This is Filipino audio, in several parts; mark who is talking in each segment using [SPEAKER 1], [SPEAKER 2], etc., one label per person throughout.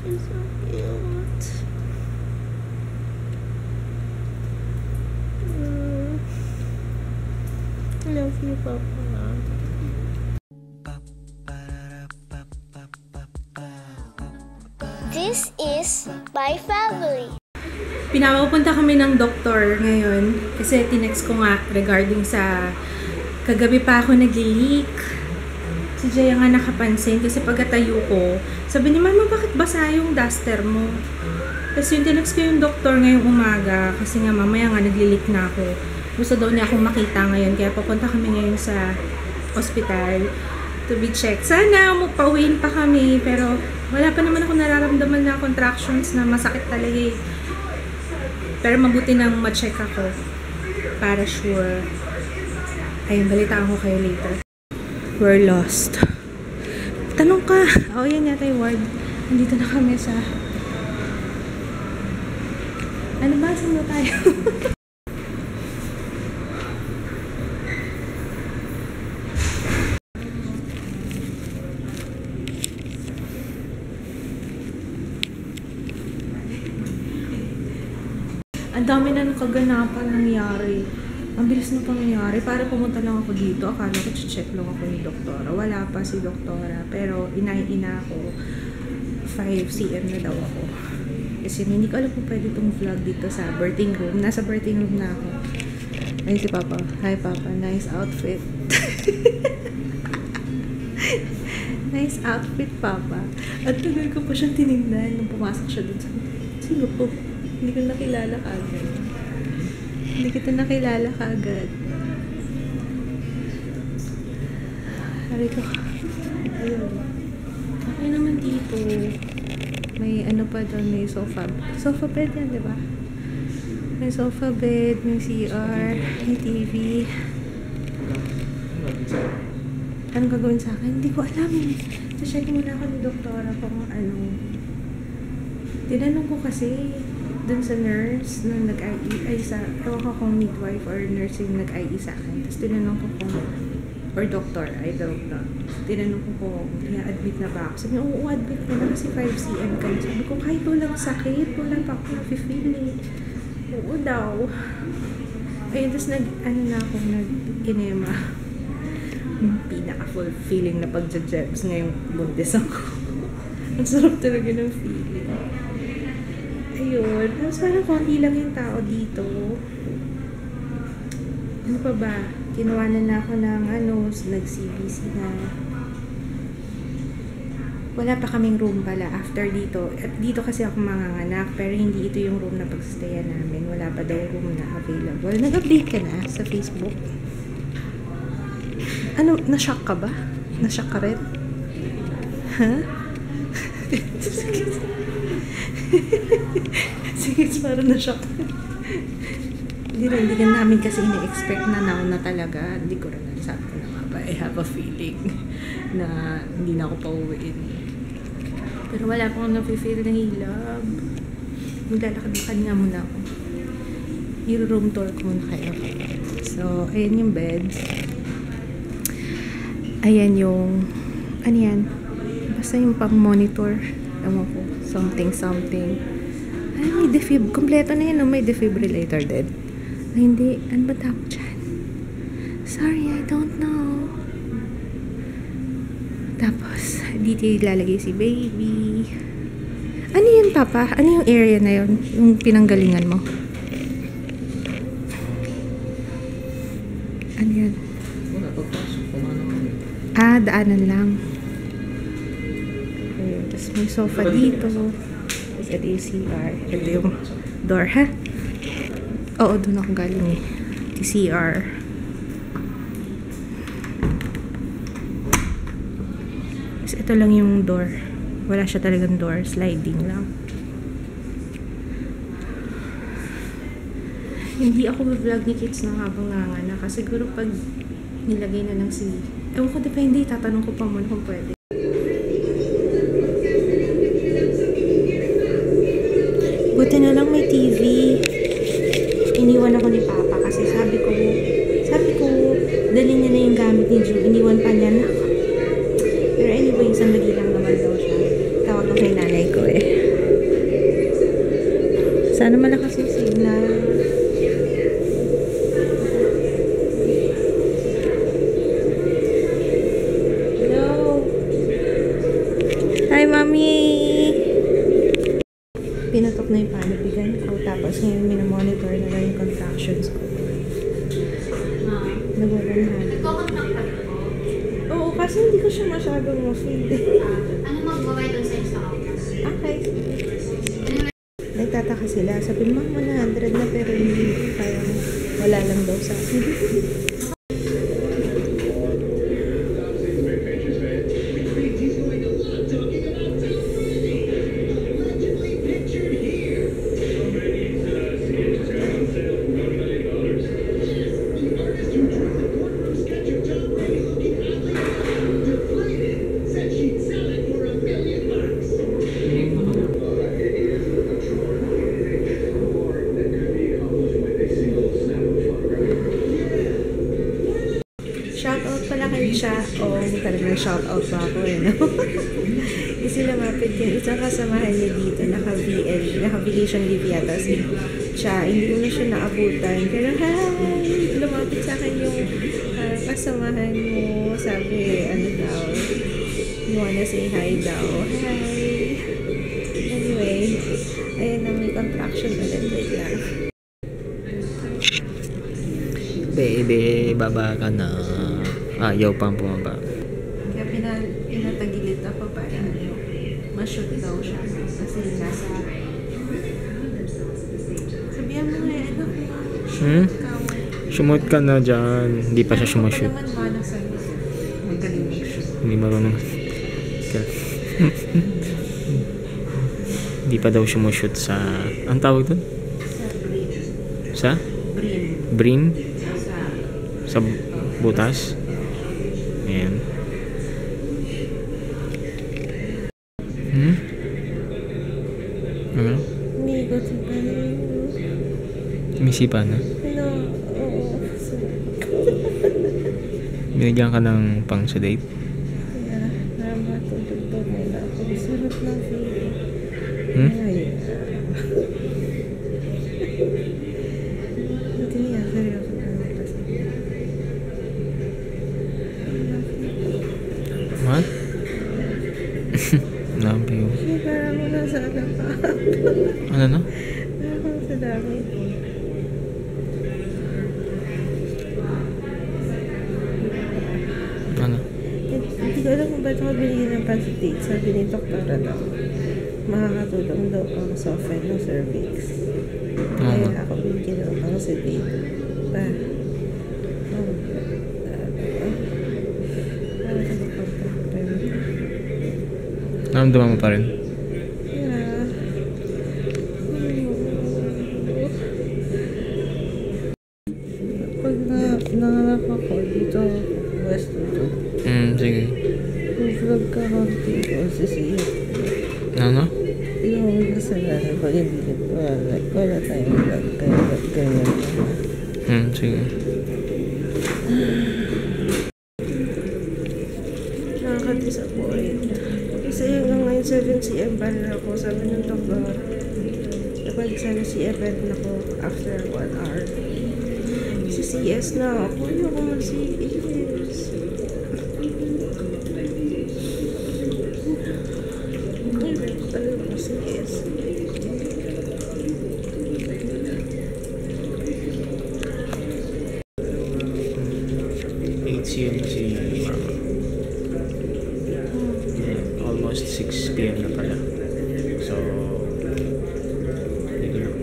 [SPEAKER 1] You're so cute. I love you, Papa.
[SPEAKER 2] This is my family.
[SPEAKER 1] Pinapapunta kami ng doktor ngayon kasi tinext ko nga regarding sa kagabi pa ako nag-leak. Si Jaya nga nakapansin kasi pagkatayo ko, sabi ni Mama, bakit basa yung duster mo? Kasi yung tinext ko yung doktor ngayong umaga kasi nga mamaya nga nag-leak na ako. Gusto daw niya akong makita ngayon kaya papunta kami ngayon sa ospital to be checked. Sana pauwiin pa kami pero wala pa naman ako nararamdaman na contractions na masakit talaga eh. Pero mabuti nang ma-check ako para sure. Ayun, balitaan ko kayo later. We're lost. Tanong ka. Oh, yan yata yung word. Nandito na kami sa... Ano ba? Saan tayo? Ang dami na kaganapan nangyari. Ang bilis na pangyayari. Para pumunta lang ako dito, akala ko check lang ako ni doktora. Wala pa si doktora. Pero inahin-ina ako. 5 cm na daw ako. Kasi hindi ko alam kung pwede itong vlog dito sa birthing room. Nasa birthing room na ako. Ayun si Papa. Hi Papa, nice outfit. Nice outfit Papa. At tagal ko pa siyang tinignan nung pumasok siya dun sa... Sino po? Hindi ko nakilala kaagad. Hindi kita nakilala kaagad. Sabi ko, ayun. Okay naman dito. May ano pa doon, may sofa. Sofa bed yan, di ba? May sofa bed, may CR, may TV. Anong gagawin sa akin? Hindi ko alam. So, check muna ako ni doktora kung ano. Tinanong ko kasi dun sa nurse na nag-IE sa, ewan ko kung midwife or nurse yung nag-IE sa akin. Tapos tinanong ko kung, or doctor, I don't know. Tinanong ko kung i-admit na ba ako. Sabi niya, oo, admit ko na kasi 5 cm ka. Sabi ko, kahit walang sakit, wala pa ako na-feel eh. Oo daw. Ayun, tapos na ako, nag-inema. Pinaka-full feeling na pag-jebs ngayong buntis ako. Ang sarap talaga ng feeling. Ayun. Tapos parang konti lang yung tao dito. Ano pa ba? Kinuwanan na ako ng nag-CBC na. Wala pa kaming room pala after dito. At dito kasi ako manganganak. Pero hindi ito yung room na pagsastayan namin. Wala pa daw room na available. Nag-update ka na sa Facebook? Ano? Na-shock ka ba? Na-shock ka rin? Ha? Sige, parang na-shock. Hindi ka namin kasi ini-expect na now na talaga. Hindi ko rin sabi ko na nga ba, I have a feeling na hindi na ako pauwiin. Pero wala pa akong nafe-feel na hilab. Maglalakad-lakad nga muna ako. I-room tour ko muna kayo. So, ayan yung bed. Ayan yung, ano yan? Basta yung pang-monitor. Ewan ko. Something. Ay, may defib. Kompleto na yan, no? May defibrillator din. Ay, hindi. Ano ba tawag dyan? Sorry, I don't know. Tapos, dito ilalagay si baby. Ano yun, Papa? Ano yung area na yun? Yung pinanggalingan mo? Ano yun? Ah, daanan lang. Ayun. Tapos may sofa dito. Tapos ito yung CR. Ito yung door, ha? Oo, doon ako galing eh. Ito CR. Tapos ito lang yung door. Wala siya talagang door. Sliding lang. Hindi ako vlog ni Kids na habang nanganak. Kasi siguro pag nilagay na lang si... Ewan ko, depende. Tatanong ko pa muna kung pwede. Buti na lang may TV. Iniwan ako ni Papa kasi sabi ko, dali niya na yung gamit ni Drew. Iniwan pa niya na. Pero anyway, sandali lang naman daw siya. Tawag ko kay nanay ko eh. Sana malakas yung signal. Hello. Hi, Mami. Pinutok na yung panapigan ko. Tapos ngayon minomonitor na lang yung contractions ko. Nag-100.
[SPEAKER 3] Nagko-contract ka rin po?
[SPEAKER 1] Oo, kasi hindi ko siya masyadong ma-feel.
[SPEAKER 3] Ano mag-provide doon sa Instagram?
[SPEAKER 1] Okay. Nagtataka sila. Sabi, Ma'am, 100 na pero hindi. Parang wala lang daw sa akin. Shoutout pala kay Cha. Oo, talagang shoutout pa ako no? Kasi lumapit yung isang kasamahan niya dito, naka-vacation leave yata si Cha. Hindi ko na siya naabutan. Pero hi! Lumapit sa akin yung kasamahan mo. Sabi, ano daw, you wanna say hi daw. Hi! Anyway, ayun na may contraction ulit. Wait lang.
[SPEAKER 4] Baby, baba ka na. Ayaw pang bumaba.
[SPEAKER 1] Kaya pinatagilid ako para ma-shoot daw siya. Kasi nasa... Sabihan mo nga, ano ko.
[SPEAKER 4] Sumot ka na dyan. Hindi pa siya sumushoot.
[SPEAKER 1] Ano naman manang sabi? Magaling mag-shoot.
[SPEAKER 4] Hindi marunong. Hindi pa daw sumushoot sa... Ang tawag doon?
[SPEAKER 1] Sa brim.
[SPEAKER 4] Sa?
[SPEAKER 1] Brim.
[SPEAKER 4] Brim?
[SPEAKER 1] Sa...
[SPEAKER 4] Sa butas? Ayan. Ano?
[SPEAKER 1] Hindi ko sipahin.
[SPEAKER 4] Umisipa na?
[SPEAKER 1] No, oo.
[SPEAKER 4] Binigyan ka ng pang sa date?
[SPEAKER 1] Kaya, namatutugtog nila ako. Sarap ng feeling. Ay, hindi niya, seryoso na kasi.
[SPEAKER 4] What? Love you.
[SPEAKER 1] Parang mo na sana pa.
[SPEAKER 4] Ano na?
[SPEAKER 1] Parang sa dami.
[SPEAKER 4] Ano?
[SPEAKER 1] Hindi ko alam kung ba't ako binigyan ng pancit date. Sabi ni Doktora daw, makakatulong daw ang soften ng cervix. Kaya ako binigyan ng pancit date.
[SPEAKER 4] Naramdaman mo pa rin?
[SPEAKER 1] Yeah. Pag nanganak ako dito, west dito.
[SPEAKER 4] Sige.
[SPEAKER 1] Vlog ka konti ko, sisiyo.
[SPEAKER 4] Ano?
[SPEAKER 1] Hindi mo may kasalanan pag hindi wala tayong vlog. Kaya ganyan.
[SPEAKER 4] Sige.
[SPEAKER 1] Nakaka-disappoint. Kasi hanggang ngayon 7 cm pa rin ako. Sabi ng doktor, kapag 7 cm na ako after 1 hour. Sa CS na ako. Hindi ako mag-CS. Talaga mag-CS.
[SPEAKER 4] HCM si Mama. Almost 6 p.m. na pala. So, hindi ko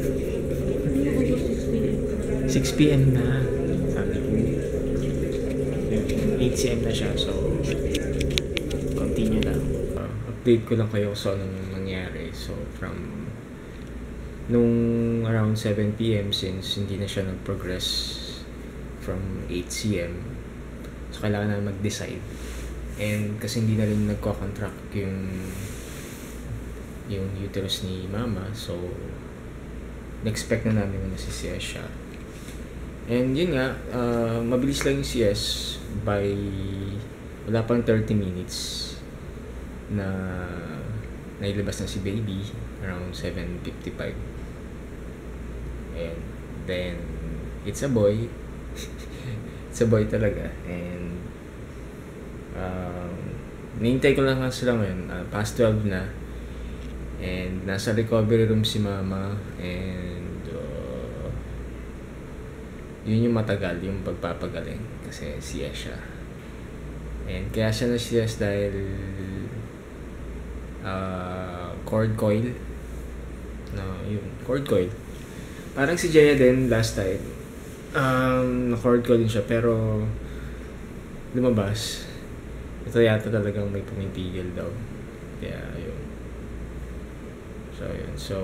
[SPEAKER 4] 6 p.m. na. Sabi ko. 8 c.m. na siya. So, continue na. Update ko lang kayo sa anong nangyari. So, from nung around 7 p.m. since hindi na siya nag-progress from 8 c.m. So, kailangan na mag-decide. And kasi hindi na rin nagko-contract yung uterus ni Mama. So, na-expect na namin na nasisiya siya. And yun nga, mabilis lang yung CS by wala pang 30 minutes na nailabas na si baby around 7:55. And then, it's a boy. It's a boy talaga. And, nihintay ko lang sila ngayon. Past 12 na. And, nasa recovery room si mama. And, yun yung matagal, yung pagpapagaling. Kasi CS siya. And, kaya siya na-CS dahil cord coil. No, yun. Cord coil. Parang si Jaya din last time. Na-cord coil din siya. Pero, lumabas. Ito yata talagang may pumipigil daw. Kaya, yun. So, yun. So,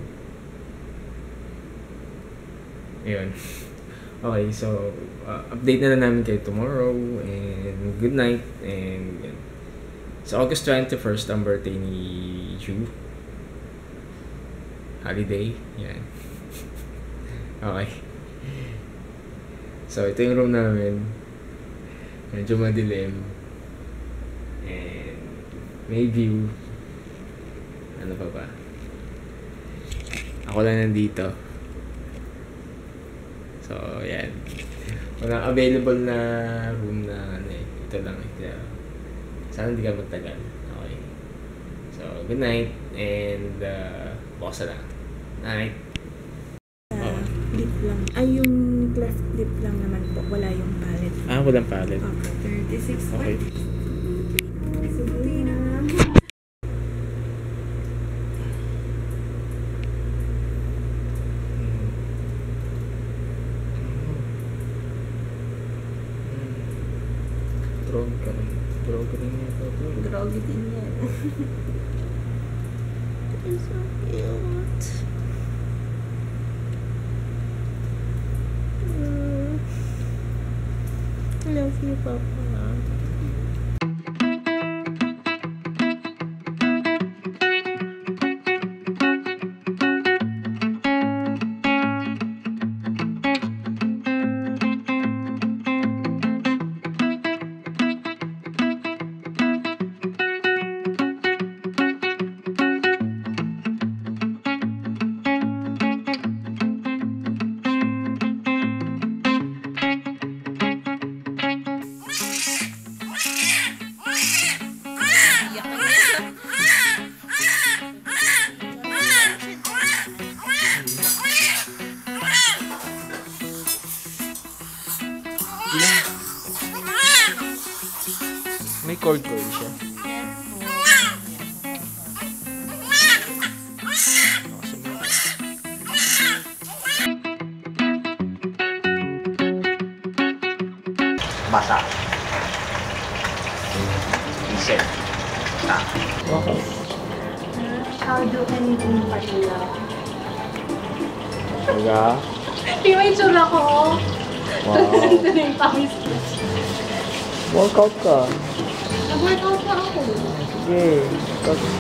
[SPEAKER 4] yun. Okay, so, update na lang namin kayo tomorrow. And good night. And, yun. So, August 21st, ang birthday ni Ju. Holiday. Yan. Okay. So, ito yung room namin. Medyo madilim. And, may view. Ano pa ba? Ako lang nandito. So, yan. Walang available na room na ano eh. Ito lang eh. Kaya, sana hindi ka magtagal. Okay. So, good night. And, bukas na lang. Night.
[SPEAKER 5] Lip lang. Ay, yung cleft lip lang naman po. Wala yung palette.
[SPEAKER 4] Walang palette.
[SPEAKER 5] Okay. 36
[SPEAKER 4] Okay.
[SPEAKER 5] Sige na.
[SPEAKER 4] Drog ka rin. Drog ka rin yata.
[SPEAKER 5] Groggy din yan. It's so cute. I love you, Papa.
[SPEAKER 4] May cord coil siya.
[SPEAKER 6] Basa. Isip.
[SPEAKER 4] Okay.
[SPEAKER 3] How do anything patula?
[SPEAKER 4] Talaga?
[SPEAKER 3] Di ba yung tsura ko?
[SPEAKER 4] Wow.
[SPEAKER 3] Ito na yung pawis ko.
[SPEAKER 4] Workout ka.
[SPEAKER 3] Nag-workout na ako.
[SPEAKER 4] Sige.